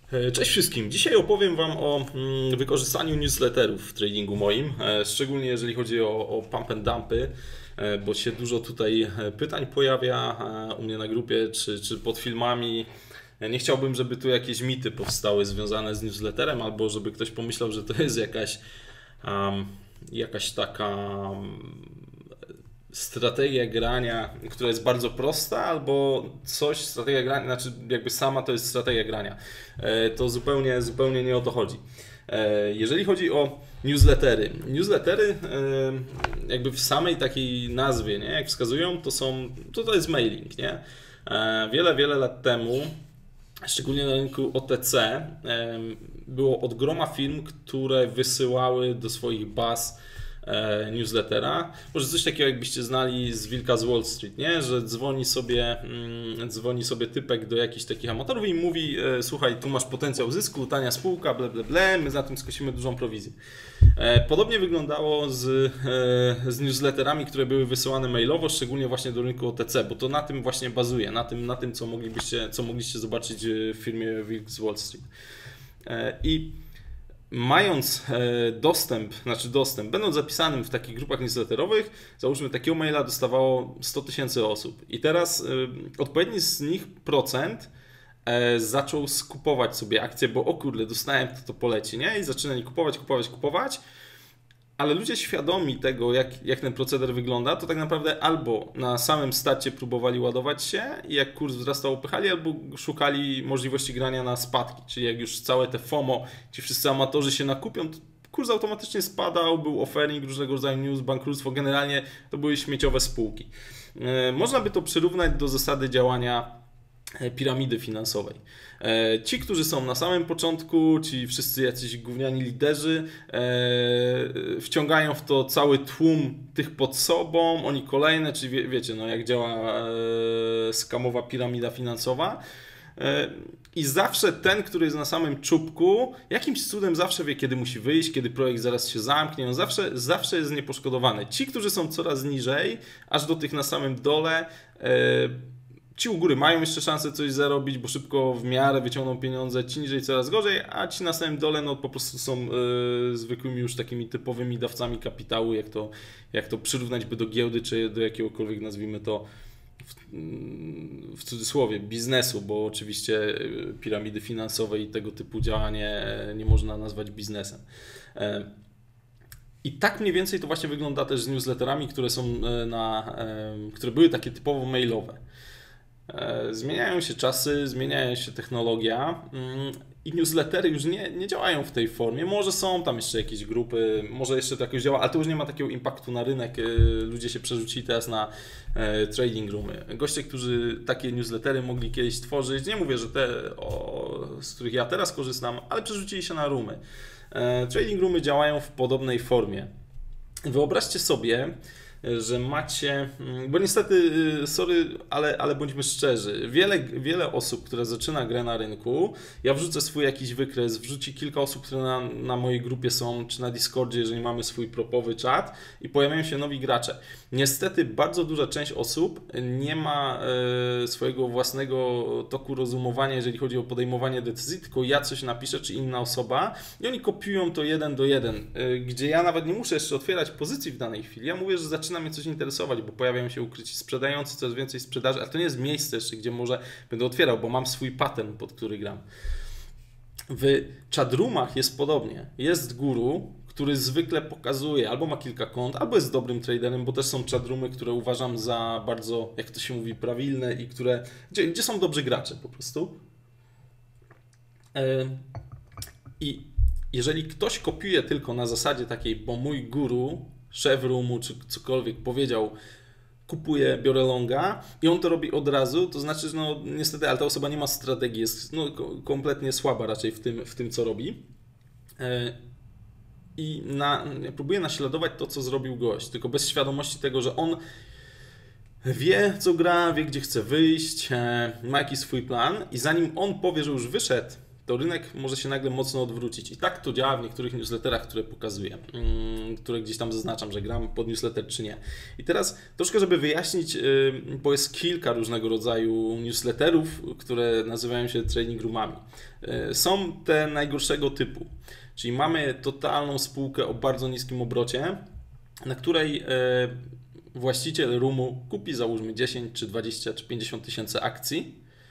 Cześć wszystkim. Dzisiaj opowiem Wam o wykorzystaniu newsletterów w tradingu moim, szczególnie jeżeli chodzi o pump and dumpy, bo się dużo tutaj pytań pojawia u mnie na grupie czy pod filmami. Nie chciałbym, żeby tu jakieś mity powstały związane z newsletterem, albo żeby ktoś pomyślał, że to jest jakaś taka strategia grania, która jest bardzo prosta, albo strategia grania, znaczy jakby sama to jest strategia grania. To zupełnie nie o to chodzi. Jeżeli chodzi o newslettery jakby w samej takiej nazwie, nie, jak wskazują, to jest mailing, nie? Wiele lat temu, szczególnie na rynku OTC, było od groma firm, które wysyłały do swoich baz newslettera. Może coś takiego, jakbyście znali z Wilka z Wall Street, nie? Że dzwoni sobie typek do jakichś takich amatorów i mówi: słuchaj, tu masz potencjał zysku, tania spółka, my za tym skosimy dużą prowizję. Podobnie wyglądało z newsletterami, które były wysyłane mailowo, szczególnie właśnie do rynku OTC, bo to na tym właśnie bazuje, na tym co mogliście zobaczyć w firmie Wilk z Wall Street. I mając dostęp, będąc zapisanym w takich grupach newsletterowych, załóżmy, takiego maila dostawało 100 tysięcy osób i teraz odpowiedni z nich procent zaczął skupować sobie akcje, bo o kurde, dostałem, to poleci, nie? I zaczynali kupować, ale ludzie świadomi tego, jak ten proceder wygląda, to tak naprawdę albo na samym starcie próbowali ładować się i jak kurs wzrastał, upychali, albo szukali możliwości grania na spadki, czyli jak już całe te FOMO, ci wszyscy amatorzy się nakupią, to kurs automatycznie spadał, był offering, różnego rodzaju news, bankructwo, generalnie to były śmieciowe spółki. Można by to przyrównać do zasady działania piramidy finansowej. Ci, którzy są na samym początku, ci wszyscy jacyś gówniani liderzy, wciągają w to cały tłum tych pod sobą, oni kolejne, czyli wiecie, no jak działa skamowa piramida finansowa. I zawsze ten, który jest na samym czubku, jakimś cudem zawsze wie, kiedy musi wyjść, kiedy projekt zaraz się zamknie, on zawsze jest nieposzkodowany. Ci, którzy są coraz niżej, aż do tych na samym dole, ci u góry mają jeszcze szansę coś zarobić, bo szybko w miarę wyciągną pieniądze, ci niżej coraz gorzej, a ci na samym dole no po prostu są zwykłymi już takimi typowymi dawcami kapitału, jak to przyrównać by do giełdy, czy do jakiegokolwiek, nazwijmy to w cudzysłowie, biznesu, bo oczywiście piramidy finansowe i tego typu działanie nie można nazwać biznesem. I tak mniej więcej to właśnie wygląda też z newsletterami, które były takie typowo mailowe. Zmieniają się czasy, zmieniają się technologia i newslettery już nie działają w tej formie. Może są tam jeszcze jakieś grupy, może jeszcze to jakoś działa, ale to już nie ma takiego impaktu na rynek. Ludzie się przerzucili teraz na trading roomy. Goście, którzy takie newslettery mogli kiedyś tworzyć, nie mówię, że te, z których ja teraz korzystam, ale przerzucili się na roomy. Trading roomy działają w podobnej formie. Wyobraźcie sobie, że macie, bo niestety, sorry, ale bądźmy szczerzy, wiele osób, które zaczyna grę na rynku, ja wrzucę swój jakiś wykres, wrzuci kilka osób, które na mojej grupie są, czy na Discordzie, jeżeli mamy swój propowy czat i pojawiają się nowi gracze. Niestety bardzo duża część osób nie ma swojego własnego toku rozumowania, jeżeli chodzi o podejmowanie decyzji, tylko ja coś napiszę, czy inna osoba i oni kopiują to 1 do 1, gdzie ja nawet nie muszę jeszcze otwierać pozycji w danej chwili. Ja mówię, że zaczyna mnie coś interesować, bo pojawiają się ukryci sprzedający, coraz więcej sprzedaży, ale to nie jest miejsce jeszcze, gdzie może będę otwierał, bo mam swój pattern, pod który gram. W chatroomach jest podobnie. Jest guru, który zwykle pokazuje, albo ma kilka kont, albo jest dobrym traderem, bo też są chatroomy, które uważam za bardzo, jak to się mówi, prawilne i gdzie są dobrzy gracze po prostu. I jeżeli ktoś kopiuje tylko na zasadzie takiej, bo mój guru, szef roomu czy cokolwiek powiedział, kupuję, biorę longa i on to robi od razu, to znaczy, że no niestety, ale ta osoba nie ma strategii, jest kompletnie słaba raczej w tym co robi. I próbuje naśladować to, co zrobił gość, tylko bez świadomości tego, że on wie, co gra, wie, gdzie chce wyjść, ma jakiś swój plan i zanim on powie, że już wyszedł to rynek może się nagle mocno odwrócić. I tak to działa w niektórych newsletterach, które pokazuję, które gdzieś tam zaznaczam, że gram pod newsletter czy nie. I teraz troszkę, żeby wyjaśnić, bo jest kilka różnego rodzaju newsletterów, które nazywają się trading roomami. Są te najgorszego typu, czyli mamy totalną spółkę o bardzo niskim obrocie, na której właściciel roomu kupi załóżmy 10 czy 20 czy 50 tysięcy akcji,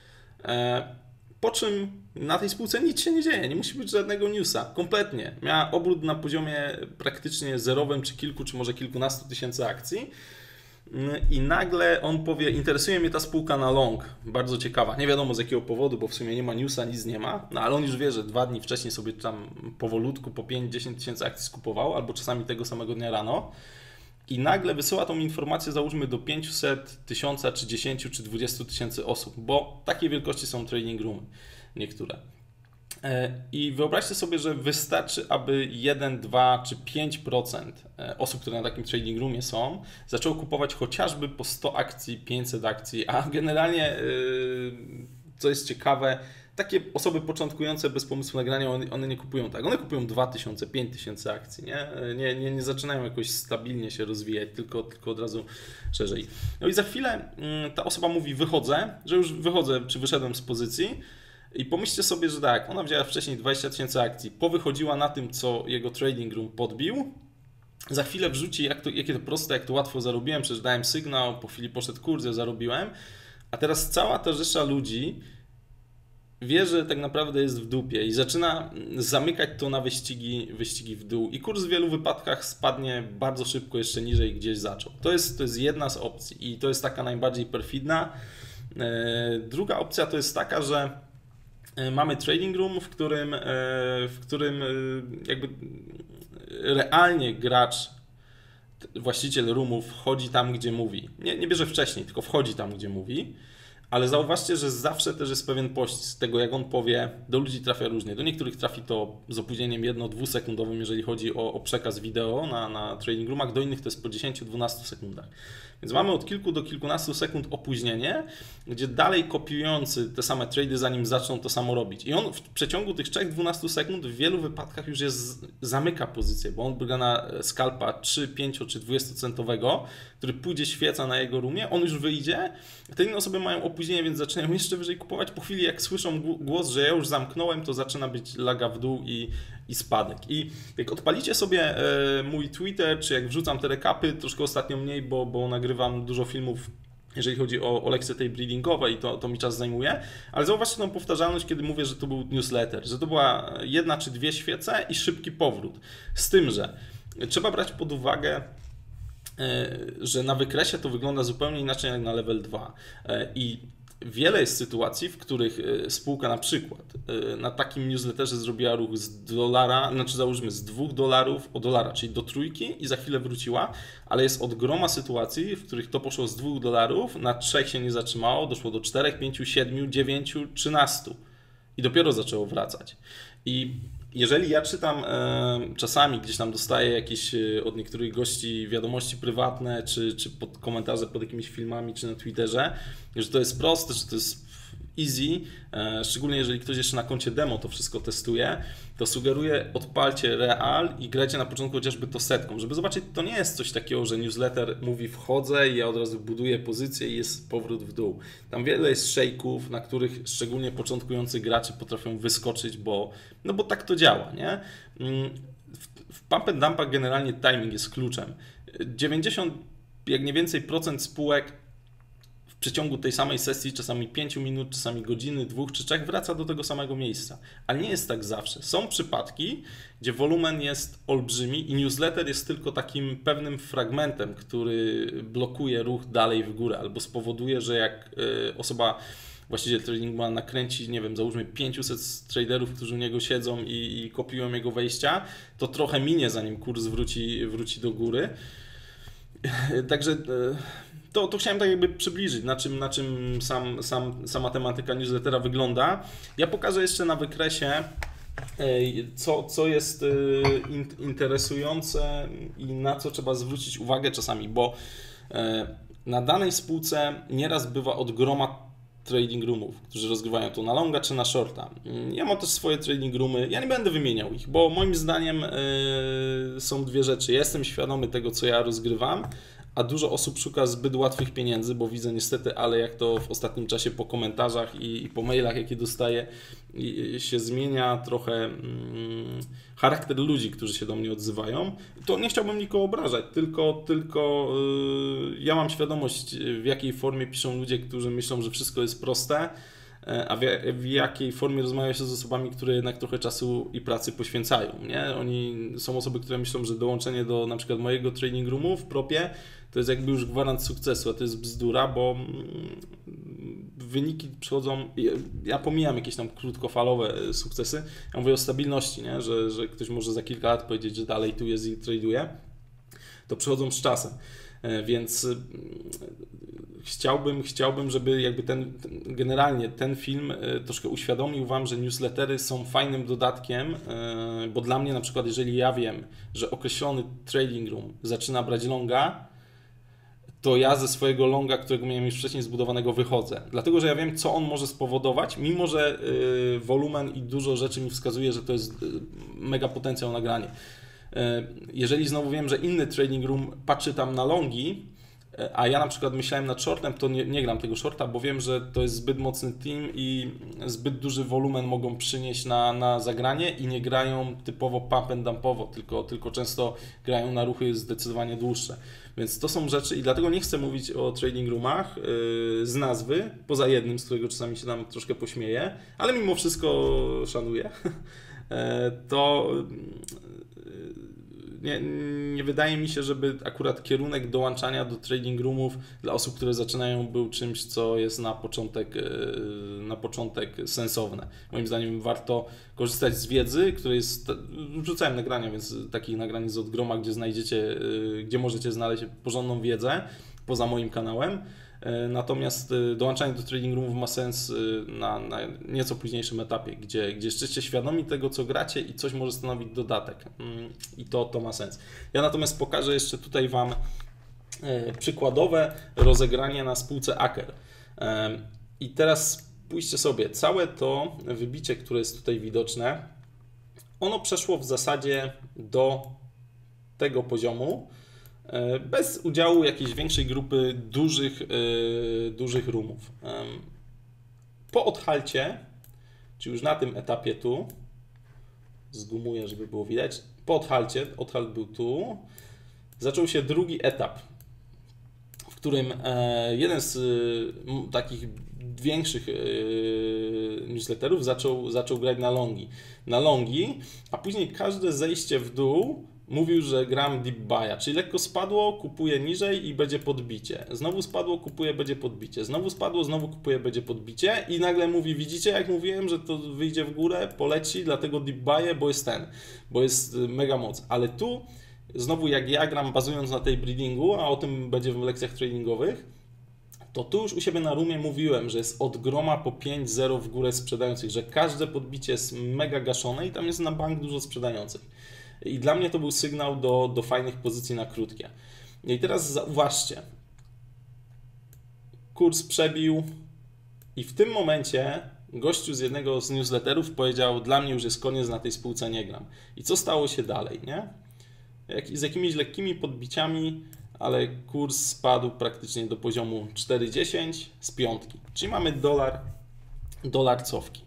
po czym na tej spółce nic się nie dzieje, nie musi być żadnego newsa, kompletnie. Miała obrót na poziomie praktycznie zerowym, czy kilku, czy może kilkunastu tysięcy akcji i nagle on powie, interesuje mnie ta spółka na long, bardzo ciekawa, nie wiadomo z jakiego powodu, bo w sumie nie ma newsa, nic nie ma, no ale on już wie, że 2 dni wcześniej sobie tam powolutku po 5-10 tysięcy akcji skupował, albo czasami tego samego dnia rano. I nagle wysyła tą informację, załóżmy do 500, 1000, czy 10, czy 20 tysięcy osób, bo takiej wielkości są trading roomy niektóre. I wyobraźcie sobie, że wystarczy, aby 1, 2 czy 5% osób, które na takim trading roomie są, zaczęło kupować chociażby po 100 akcji, 500 akcji, a generalnie, co jest ciekawe, takie osoby początkujące bez pomysłu na granie, one nie kupują tak. One kupują 2000, 5000 akcji, nie zaczynają jakoś stabilnie się rozwijać, tylko od razu szerzej. No i za chwilę ta osoba mówi, wychodzę, że już wychodzę, czy wyszedłem z pozycji i pomyślcie sobie, że tak, ona wzięła wcześniej 20 tysięcy akcji, powychodziła na tym, co jego trading room podbił, za chwilę wrzuci, jakie to proste, jak to łatwo zarobiłem, przecież dałem sygnał, po chwili poszedł kurs, ja zarobiłem, a teraz cała ta rzesza ludzi wie, że tak naprawdę jest w dupie i zaczyna zamykać to na wyścigi w dół i kurs w wielu wypadkach spadnie bardzo szybko jeszcze niżej, gdzieś zaczął. To jest jedna z opcji i to jest taka najbardziej perfidna. Druga opcja to jest taka, że mamy trading room, w którym jakby realnie gracz, właściciel roomu wchodzi tam, gdzie mówi. Nie bierze wcześniej, tylko wchodzi tam, gdzie mówi. Ale zauważcie, że zawsze też jest pewien pościsk tego, jak on powie, do ludzi trafia różnie. Do niektórych trafi to z opóźnieniem 1-2 sekundowym, jeżeli chodzi o przekaz wideo na trading roomach, do innych to jest po 10-12 sekundach. Więc mamy od kilku do kilkunastu sekund opóźnienie, gdzie dalej kopiujący te same trady, zanim zaczną to samo robić. I on w przeciągu tych 3-12 sekund w wielu wypadkach już zamyka pozycję, bo on gra na scalpa 3, 5 czy 20 centowego, który pójdzie świeca na jego roomie, on już wyjdzie, te inne osoby mają opóźnienie, więc zaczynają jeszcze wyżej kupować. Po chwili jak słyszą głos, że ja już zamknąłem, to zaczyna być laga w dół i spadek. I jak odpalicie sobie mój Twitter, czy jak wrzucam te recapy, troszkę ostatnio mniej, bo nagrywam dużo filmów, jeżeli chodzi o lekcje tej breedingowe i to mi czas zajmuje, ale zauważcie tą powtarzalność, kiedy mówię, że to był newsletter, że to była 1 czy 2 świece i szybki powrót. Z tym, że trzeba brać pod uwagę, że na wykresie to wygląda zupełnie inaczej jak na level 2 i wiele jest sytuacji, w których spółka na przykład na takim newsletterze zrobiła ruch z dolara, znaczy załóżmy z $2 o dolara, czyli do trójki i za chwilę wróciła, ale jest od groma sytuacji, w których to poszło z $2, na 3 się nie zatrzymało, doszło do 4, 5, 7, 9, 13 i dopiero zaczęło wracać. I jeżeli ja czytam, czasami gdzieś tam dostaję jakieś od niektórych gości wiadomości prywatne, czy pod komentarze pod jakimiś filmami, czy na Twitterze, że to jest proste, że to jest easy, szczególnie jeżeli ktoś jeszcze na koncie demo to wszystko testuje, to sugeruję, odpalcie real i grajcie na początku chociażby to setką, żeby zobaczyć, to nie jest coś takiego, że newsletter mówi wchodzę i ja od razu buduję pozycję i jest powrót w dół. Tam wiele jest shake'ów, na których szczególnie początkujący gracze potrafią wyskoczyć, bo tak to działa, nie? W pump and dumpach generalnie timing jest kluczem. 90, jak nie więcej, procent spółek w przeciągu tej samej sesji, czasami 5 minut, czasami godziny, 2 czy 3 wraca do tego samego miejsca. Ale nie jest tak zawsze. Są przypadki, gdzie wolumen jest olbrzymi i newsletter jest tylko takim pewnym fragmentem, który blokuje ruch dalej w górę albo spowoduje, że jak osoba, właściciel trading ma nakręci, nie wiem, załóżmy 500 traderów, którzy u niego siedzą i kopiują jego wejścia, to trochę minie, zanim kurs wróci do góry. Także to chciałem tak jakby przybliżyć, na czym sama tematyka newslettera wygląda. Ja pokażę jeszcze na wykresie, co jest interesujące i na co trzeba zwrócić uwagę czasami, bo na danej spółce nieraz bywa od groma trading roomów, którzy rozgrywają to na longa czy na shorta. Ja mam też swoje trading roomy, ja nie będę wymieniał ich, bo moim zdaniem są dwie rzeczy. Ja jestem świadomy tego, co ja rozgrywam, a dużo osób szuka zbyt łatwych pieniędzy, bo widzę niestety, ale jak to w ostatnim czasie po komentarzach i po mailach, jakie dostaję, się zmienia trochę charakter ludzi, którzy się do mnie odzywają, to nie chciałbym nikogo obrażać, tylko ja mam świadomość, w jakiej formie piszą ludzie, którzy myślą, że wszystko jest proste, a w jakiej formie rozmawia się z osobami, które jednak trochę czasu i pracy poświęcają, nie? Są osoby, które myślą, że dołączenie do na przykład mojego trading roomu w propie to jest jakby już gwarant sukcesu, a to jest bzdura, bo wyniki przychodzą, ja pomijam jakieś tam krótkofalowe sukcesy, ja mówię o stabilności, nie? Że ktoś może za kilka lat powiedzieć, że dalej tu jest i traduje, to przychodzą z czasem, więc chciałbym, żeby jakby generalnie ten film troszkę uświadomił Wam, że newslettery są fajnym dodatkiem, bo dla mnie na przykład, jeżeli ja wiem, że określony trading room zaczyna brać longa, to ja ze swojego longa, którego miałem już wcześniej zbudowanego, wychodzę. Dlatego, że ja wiem, co on może spowodować, mimo że wolumen i dużo rzeczy mi wskazuje, że to jest mega potencjał na granie. Jeżeli znowu wiem, że inny trading room patrzy tam na longi, a ja na przykład myślałem nad shortem, to nie gram tego shorta, bo wiem, że to jest zbyt mocny team i zbyt duży wolumen mogą przynieść na zagranie i nie grają typowo pump and dumpowo, tylko często grają na ruchy zdecydowanie dłuższe. Więc to są rzeczy i dlatego nie chcę mówić o trading roomach z nazwy, poza jednym, z którego czasami się tam troszkę pośmieję, ale mimo wszystko szanuję. To nie wydaje mi się, żeby akurat kierunek dołączania do trading roomów dla osób, które zaczynają, był czymś, co jest na początek sensowne. Moim zdaniem warto korzystać z wiedzy, której jest, wrzucałem nagrania, więc takich nagrań jest od groma, gdzie możecie znaleźć porządną wiedzę poza moim kanałem. Natomiast dołączanie do trading roomów ma sens na nieco późniejszym etapie, gdzie jesteście świadomi tego, co gracie i coś może stanowić dodatek. I to ma sens. Ja natomiast pokażę jeszcze tutaj Wam przykładowe rozegranie na spółce Aker. I teraz spójrzcie sobie, całe to wybicie, które jest tutaj widoczne, ono przeszło w zasadzie do tego poziomu, bez udziału jakiejś większej grupy dużych roomów. Po odhalcie, czy już na tym etapie tu, zgumuję, żeby było widać, po odhalcie, odhalt był tu, zaczął się drugi etap, w którym jeden z takich większych newsletterów zaczął grać na longi, a później każde zejście w dół mówił, że gram deep buy'a, czyli lekko spadło, kupuje niżej i będzie podbicie. Znowu spadło, kupuje, będzie podbicie. Znowu spadło, znowu kupuje, będzie podbicie i nagle mówi, widzicie, jak mówiłem, że to wyjdzie w górę, poleci, dlatego deep buy'e, bo jest mega moc. Ale tu znowu jak ja gram bazując na tej breedingu, a o tym będzie w lekcjach tradingowych, to tu już u siebie na roomie mówiłem, że jest od groma po 5-0 w górę sprzedających, że każde podbicie jest mega gaszone i tam jest na bank dużo sprzedających. I dla mnie to był sygnał do fajnych pozycji na krótkie. I teraz zauważcie, kurs przebił i w tym momencie gościu z jednego z newsletterów powiedział, dla mnie już jest koniec, na tej spółce nie gram. I co stało się dalej, nie? Z jakimiś lekkimi podbiciami, ale kurs spadł praktycznie do poziomu 4,10 z piątki. Czyli mamy dolar cofki.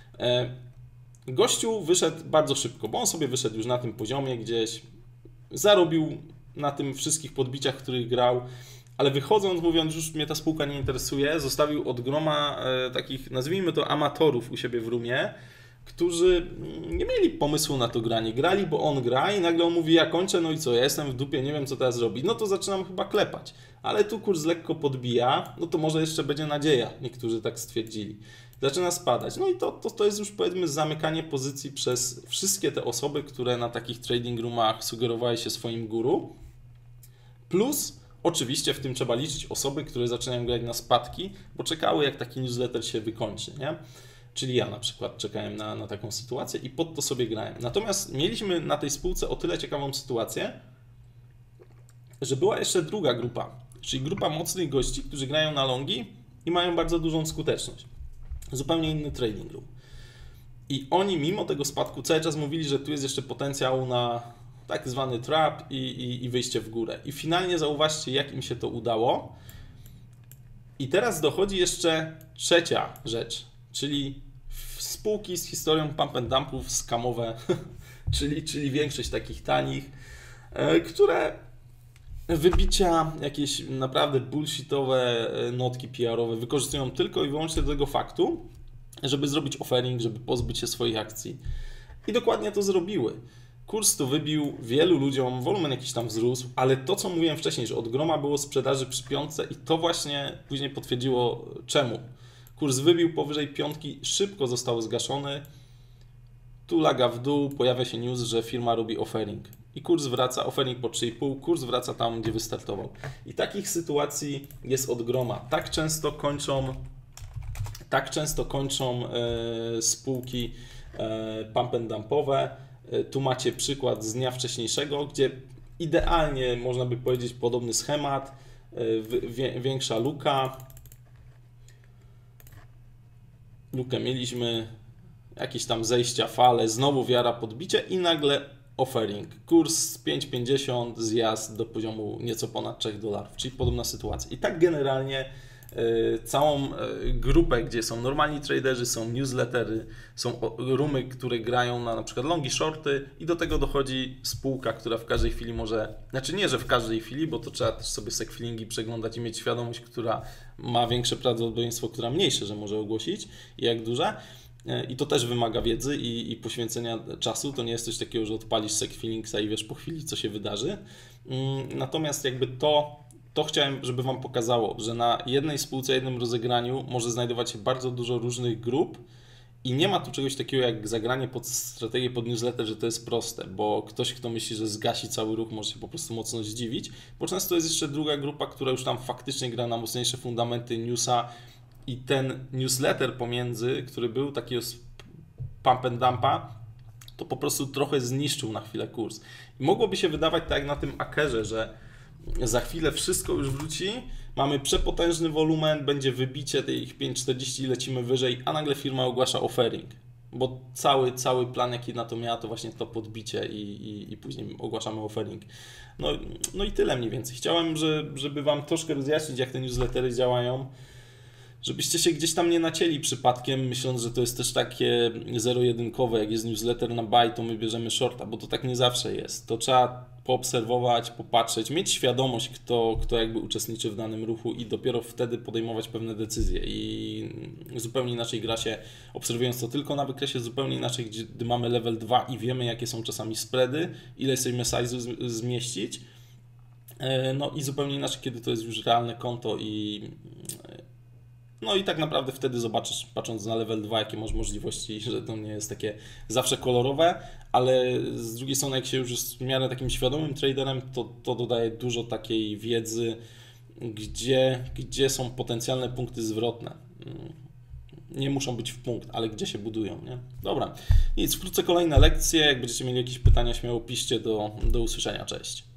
Gościu wyszedł bardzo szybko, bo on sobie wyszedł już na tym poziomie gdzieś, zarobił na tym wszystkich podbiciach, w których grał, ale wychodząc, mówiąc, już mnie ta spółka nie interesuje, zostawił od groma takich, nazwijmy to, amatorów u siebie w roomie, którzy nie mieli pomysłu na to granie. Grali, bo on gra i nagle on mówi, ja kończę, no i co, ja jestem w dupie, nie wiem co teraz robić, no to zaczynam chyba klepać. Ale tu kurs lekko podbija, no to może jeszcze będzie nadzieja, niektórzy tak stwierdzili. Zaczyna spadać. No i to jest już, powiedzmy, zamykanie pozycji przez wszystkie te osoby, które na takich trading roomach sugerowały się swoim guru. Plus oczywiście w tym trzeba liczyć osoby, które zaczynają grać na spadki, bo czekały, jak taki newsletter się wykończy, nie? Czyli ja na przykład czekałem na taką sytuację i pod to sobie grałem. Natomiast mieliśmy na tej spółce o tyle ciekawą sytuację, że była jeszcze druga grupa, czyli grupa mocnych gości, którzy grają na longi i mają bardzo dużą skuteczność. Zupełnie inny trading room. I oni mimo tego spadku cały czas mówili, że tu jest jeszcze potencjał na tak zwany trap i wyjście w górę. I finalnie zauważcie, jak im się to udało. I teraz dochodzi jeszcze trzecia rzecz, czyli spółki z historią pump and dumpów skamowe, czyli większość takich tanich, które wybicia, jakieś naprawdę bullshitowe notki PR-owe wykorzystują tylko i wyłącznie do tego faktu, żeby zrobić offering, żeby pozbyć się swoich akcji. I dokładnie to zrobiły. Kurs to wybił wielu ludziom, wolumen jakiś tam wzrósł, ale to, co mówiłem wcześniej, że od groma było sprzedaży przy piątce i to właśnie później potwierdziło czemu. Kurs wybił powyżej piątki, szybko został zgaszony, tu laga w dół, pojawia się news, że firma robi offering. I kurs wraca, offering po 3,5, kurs wraca tam, gdzie wystartował. I takich sytuacji jest od groma. Tak często kończą spółki pump and dumpowe. Tu macie przykład z dnia wcześniejszego, gdzie idealnie można by powiedzieć podobny schemat, większa luka. Lukę mieliśmy, jakieś tam zejścia, fale, znowu wiara, podbicie i nagle offering. Kurs 5,50, zjazd do poziomu nieco ponad $3, czyli podobna sytuacja. I tak generalnie całą grupę, gdzie są normalni traderzy, są newslettery, są roomy, które grają na przykład longi, shorty i do tego dochodzi spółka, która w każdej chwili może, znaczy nie, że w każdej chwili, bo to trzeba też sobie sec-feelingi przeglądać i mieć świadomość, która ma większe prawdopodobieństwo, która mniejsze, że może ogłosić i jak duża. I to też wymaga wiedzy i poświęcenia czasu. To nie jest coś takiego, że odpalisz sec-feelingsa i wiesz po chwili, co się wydarzy. Natomiast jakby to chciałem, żeby Wam pokazało, że na jednej spółce, jednym rozegraniu może znajdować się bardzo dużo różnych grup i nie ma tu czegoś takiego jak zagranie pod strategię, pod newsletter, że to jest proste, bo ktoś, kto myśli, że zgasi cały ruch, może się po prostu mocno zdziwić, bo często jest jeszcze druga grupa, która już tam faktycznie gra na mocniejsze fundamenty newsa i ten newsletter pomiędzy, który był takiego pump and dumpa, to po prostu trochę zniszczył na chwilę kurs. I mogłoby się wydawać tak jak na tym Akerze, że za chwilę wszystko już wróci, mamy przepotężny wolumen, będzie wybicie tych 5,40 i lecimy wyżej, a nagle firma ogłasza offering, bo cały plan jaki na to miała, to właśnie to podbicie i później ogłaszamy offering. No i tyle mniej więcej. Chciałem, żeby Wam troszkę rozjaśnić, jak te newslettery działają, żebyście się gdzieś tam nie nacięli przypadkiem, myśląc, że to jest też takie zero-jedynkowe, jak jest newsletter na buy, to my bierzemy shorta, bo to tak nie zawsze jest. To trzeba poobserwować, popatrzeć, mieć świadomość, kto jakby uczestniczy w danym ruchu i dopiero wtedy podejmować pewne decyzje. I zupełnie inaczej gra się, obserwując to tylko na wykresie, zupełnie inaczej, gdy mamy level 2 i wiemy, jakie są czasami spready, ile sobie size'u zmieścić. No i zupełnie inaczej, kiedy to jest już realne konto no i tak naprawdę wtedy zobaczysz, patrząc na level 2, jakie masz możliwości, że to nie jest takie zawsze kolorowe, ale z drugiej strony, jak się już jest w miarę takim świadomym traderem, to dodaje dużo takiej wiedzy, gdzie są potencjalne punkty zwrotne. Nie muszą być w punkt, ale gdzie się budują, nie? Dobra, nic, wkrótce kolejne lekcje. Jak będziecie mieli jakieś pytania, śmiało piszcie. Do usłyszenia, cześć.